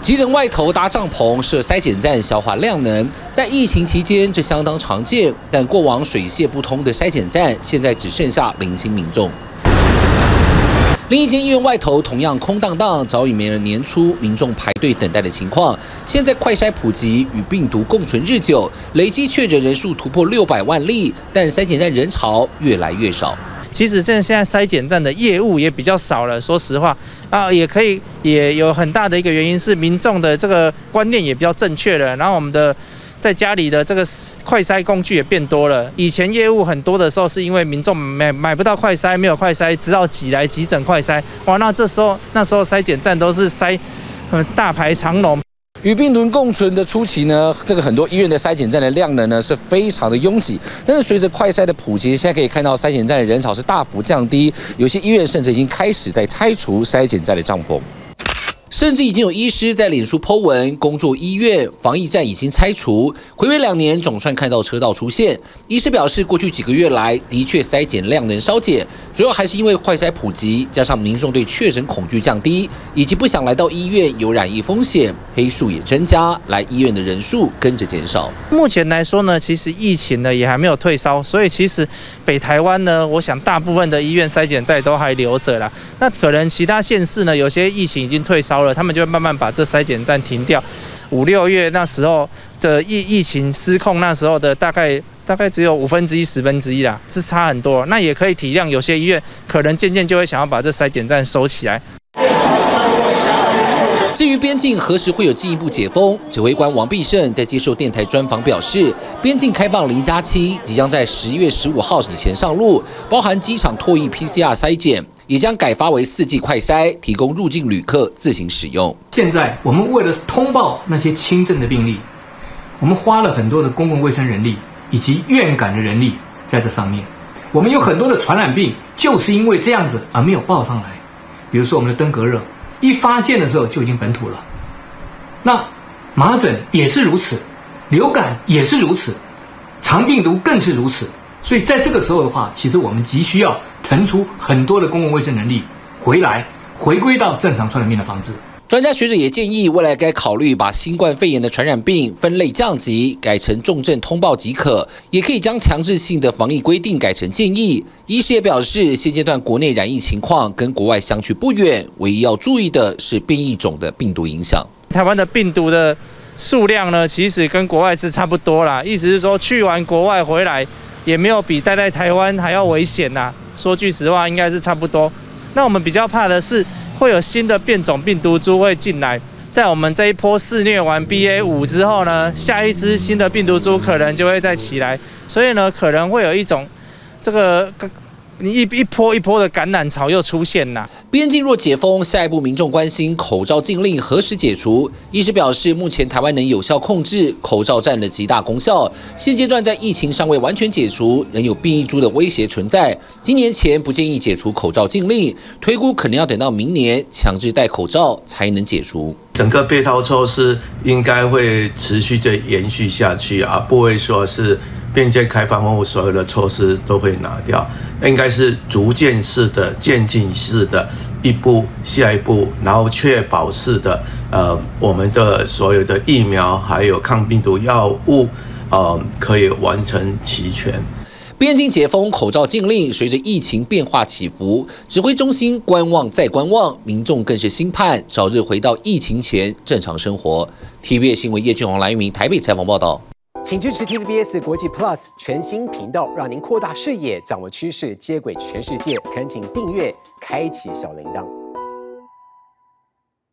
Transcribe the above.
急诊外头搭帐篷设筛检站，消化量能，在疫情期间这相当常见。但过往水泄不通的筛检站，现在只剩下零星民众。另一间医院外头同样空荡荡，早已没了年初民众排队等待的情况。现在快筛普及与病毒共存日久，累计确诊人数突破600万例，但筛检站人潮越来越少。 其实现在筛检站的业务也比较少了，说实话也有很大的一个原因是民众的这个观念也比较正确了，然后我们的在家里的这个快筛工具也变多了。以前业务很多的时候，是因为民众买不到快筛，没有快筛，只好挤来急诊快筛。哇，那时候筛检站都是大排长龙。 与病毒共存的初期呢，这个很多医院的筛检站的量能呢是非常的拥挤，但是随着快筛的普及，现在可以看到筛检站的人潮是大幅降低，有些医院甚至已经开始在拆除筛检站的帐篷。甚至已经有医师在脸书 po 文，工作医院防疫站已经拆除，睽违2年，总算看到车道出现。医师表示，过去几个月来，的确筛检量能稍减，主要还是因为快筛普及，加上民众对确诊恐惧降低，以及不想来到医院有染疫风险，黑数也增加，来医院的人数跟着减少。 目前来说呢，其实疫情呢也还没有退烧，所以其实北台湾呢，我想大部分的医院筛检站都还留着啦。那可能其他县市呢，有些疫情已经退烧了，他们就会慢慢把这筛检站停掉。5、6月那时候的疫情失控，那时候的大概只有1/5、1/10啦，是差很多。那也可以体谅有些医院可能渐渐就会想要把这筛检站收起来。 至于边境何时会有进一步解封，指挥官王必胜在接受电台专访表示，边境开放0+7即将在11月15号以前上路，包含机场唾液 PCR 筛检，也将改发为4剂快筛，提供入境旅客自行使用。 现在我们为了通报那些轻症的病例，我们花了很多的公共卫生人力以及院感的人力在这上面。我们有很多的传染病就是因为这样子而没有报上来，比如说我们的登革热。一发现的时候就已经本土了，那麻疹也是如此，流感也是如此，肠病毒更是如此。所以在这个时候的话，其实我们急需要腾出很多的公共卫生能力回归到正常传染病的防治。 专家学者也建议，未来该考虑把新冠肺炎的传染病分类降级，改成重症通报即可，也可以将强制性的防疫规定改成建议。医师也表示，现阶段国内染疫情况跟国外相去不远，唯一要注意的是变异种的病毒影响。 台湾的病毒的数量呢，其实跟国外是差不多啦，意思是说去完国外回来也没有比待在台湾还要危险啦。说句实话，应该是差不多。那我们比较怕的是，会有新的变种病毒株会进来，在我们这一波肆虐完 BA.5 之后呢，下一支新的病毒株可能就会再起来，所以呢，可能会有一种这个一波一波的感染潮又出现啦。 边境若解封，下一步民众关心口罩禁令何时解除。医师表示，目前台湾能有效控制，口罩占了极大功效。现阶段在疫情尚未完全解除，仍有变异株的威胁存在。今年前不建议解除口罩禁令，推估可能要等到明年强制戴口罩才能解除。 整个配套措施应该会持续的延续下去啊，不会说是边界开放后所有的措施都会拿掉，应该是逐渐式的、渐进式的，一步下一步，然后确保式的，我们的所有的疫苗还有抗病毒药物，可以完成齐全。 边境解封，口罩禁令，随着疫情变化起伏，指挥中心观望再观望，民众更是心盼早日回到疫情前正常生活。TVBS 新闻叶俊宏、蓝玉明台北采访报道。 请支持 TVBS 国际 Plus 全新频道，让您扩大视野，掌握趋势，接轨全世界。恳请订阅，开启小铃铛。